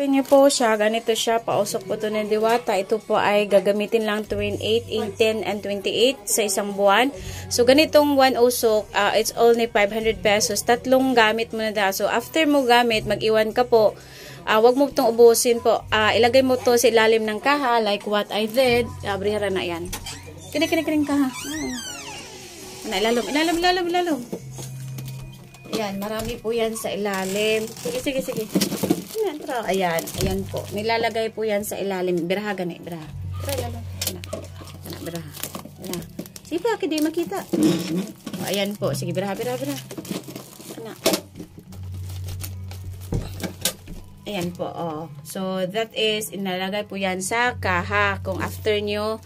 Pausukin niyo po siya. Ganito siya. Pausok po ito ng Diwata. Ito po ay gagamitin lang 28, 18, and 28 sa isang buwan. So, ganitong one usok, it's only 500 pesos. Tatlong gamit mo na da. So, after mo gamit, mag-iwan ka po. Wag mo itong ubusin po. Ilagay mo to sa ilalim ng kaha like what I did. Brihara na yan. Kinik kaha. Ilalim. Ayan, marami po yan sa ilalim. Sige. Ayan po. Nilalagay po yan sa ilalim. Biraha gani, biraha. Biraha. Sige pa, hindi makita. Ayan po. Sige, biraha. Ayan po, oh. So, that is, inalagay po yan sa kaha. Kung after nyo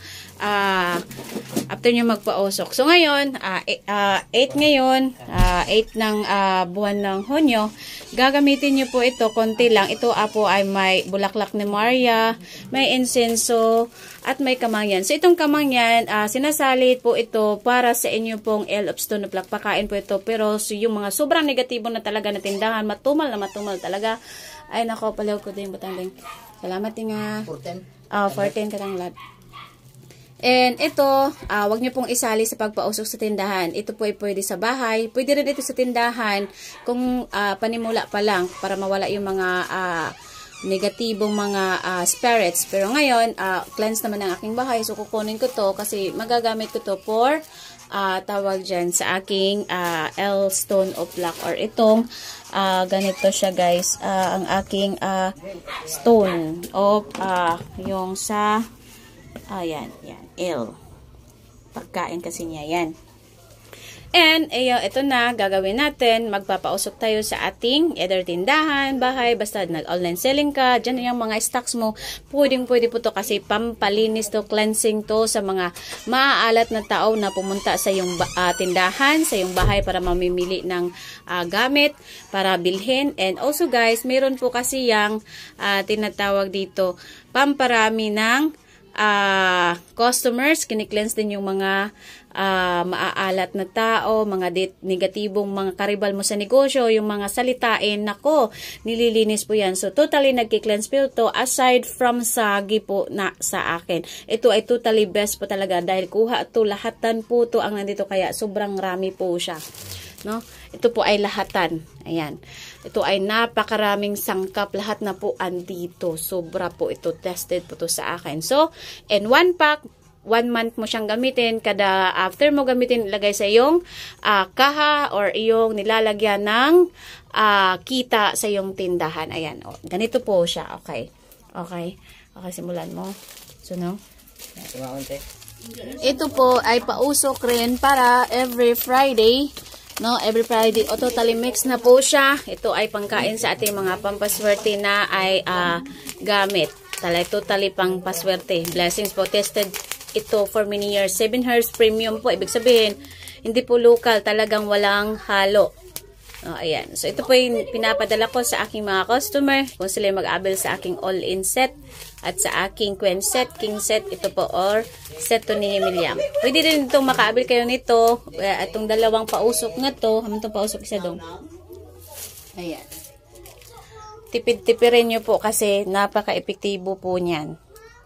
magpausok. So, ngayon, 8 ngayon, 8 ng buwan ng Hunyo, gagamitin nyo po ito, konti lang. Ito po ay may bulaklak ni Maria, may insenso, at may kamangyan. So, itong kamangyan, sinasalit po ito para sa inyo pong L of Stone of Luck. Pakain po ito. Pero, so, yung mga sobrang negatibo na talaga na tindahan, matumal talaga. Ay, nako, palaw ko din, butang. Salamat nga. 14 ka lang lahat. And ito, wag niyo pong isali sa pagpausok sa tindahan. Ito po ay pwede sa bahay. Pwede rin ito sa tindahan kung panimula pa lang para mawala yung mga negatibong mga spirits. Pero ngayon, cleanse naman ang aking bahay. So, kukunin ko to kasi magagamit ko to for tawag dyan sa aking L Stone of Luck or itong ganito siya guys, ang aking stone of yung sa yan, L pagkain kasi niya yan. And, ito na, gagawin natin, magpapausok tayo sa ating either tindahan, bahay, basta nag-online selling ka, dyan yung mga stocks mo, pwede po to kasi pampalinis to, cleansing to sa mga maaalat na tao na pumunta sa yung tindahan, sa yung bahay para mamimili ng gamit, para bilhin. And also guys, meron po kasi yung tinatawag dito, pamparami ng customers, kinikleanse din yung mga maaalat na tao, mga negatibong mga karibal mo sa negosyo, yung mga salitain, nako, nililinis po yan. So, totally nagki-cleanse po ito aside from sagi po na sa akin. Ito ay totally best po talaga dahil kuha ito, lahatan po ito ang nandito kaya sobrang rami po siya. No? Ito po ay lahatan. Ayan. Ito ay napakaraming sangkap. Lahat na po andito. Sobra po ito. Tested po ito sa akin. So, in 1 pack, 1 month mo siyang gamitin. Kada after mo gamitin, ilagay sa iyong kaha or iyong nilalagyan ng kita sa iyong tindahan. Ayan. O, ganito po siya. Okay. Simulan mo. So, no? Ito po ay pausok rin para every Friday. No, every Friday, totally mix na po siya. Ito ay pangkain sa ating mga pampaswerte na ay gamit. Totally pang paswerte. Blessings po, tested ito for many years. 7 years premium po. Ibig sabihin, hindi po local, talagang walang halo. Ayan. So, ito po yung pinapadala ko sa aking mga customer. Kung sila mag-abel sa aking all-in set at sa aking queen set, king set, ito po, or set to ni Himiliam. Pwede rin itong maka-abel kayo nito. Itong dalawang pausok na to. Haman itong pausok isa dong. Ayan. Tipid-tipirin nyo po kasi napaka-epektibo po niyan.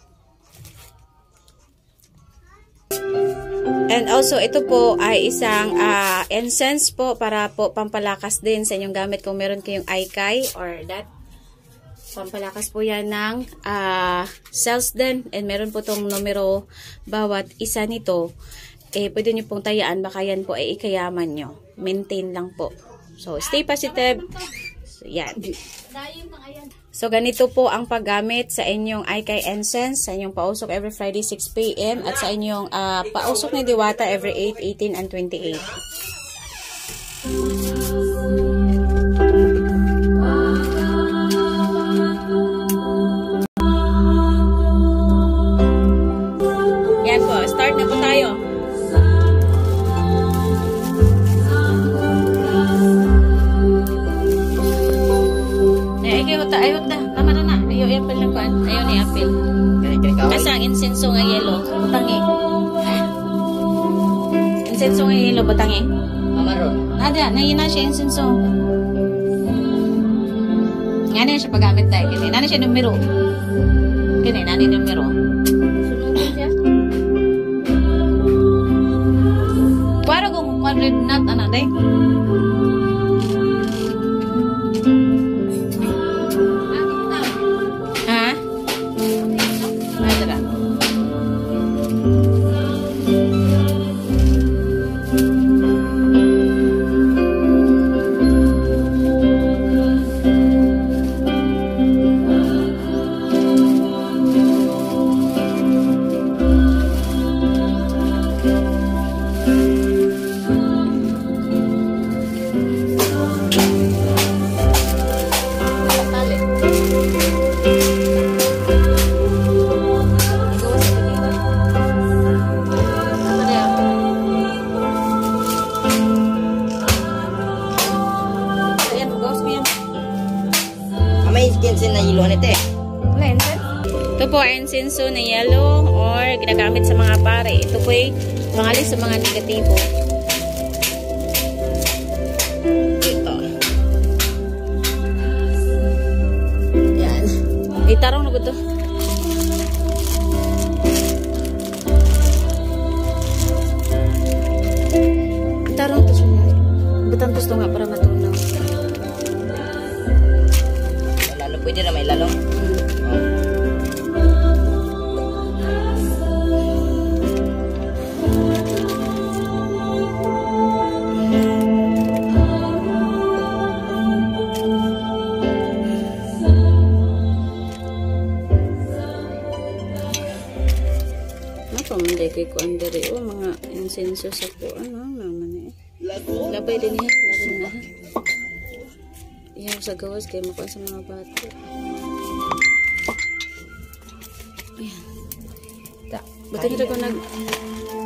And also, ito po ay isang incense po para po pampalakas din sa inyong gamit kung meron kayong aikai or that. Pampalakas po yan ng cells din. And meron po itong numero bawat isa nito. Pwede nyo pong tayaan. Baka yan po ay ikayaman nyo. Maintain lang po. So, stay positive. So, yan. So, ganito po ang paggamit sa inyong aikai incense, sa inyong pausok every Friday 6 p.m. at sa inyong pausok ni Diwata every 8, 18, and 28. Yan po, start na po tayo. Ayot na. Tama na. Ayaw apple na kuan. Ayaw ni apple. Kasi ang insenso nga yellow. Butangi. Insenso nga yellow. Butangi. Mamaron. Nada. Nahina siya insenso. Nga na siya paggamit tayo. Kini na siya numero. Kini na ni numero. Sunugin siya. Para kung red nut ana day. Ha? Ay tara. Incense na yelo nito eh. Ito po ay insenso na yellow or ginagamit sa mga pare. Ito po ay pangalis sa mga negatibo. Ito. Yan. Itarong na ba ito? Itarong ito siya. Butang gusto nga para matunaw. Pwede na may lalong. Mapamunday kay ko andari o mga insenso sa kuan naman eh. Labay din eh. Labay na. Iyan sa gawas kaya makuha sa mga bata. Ayan. Buti nito ko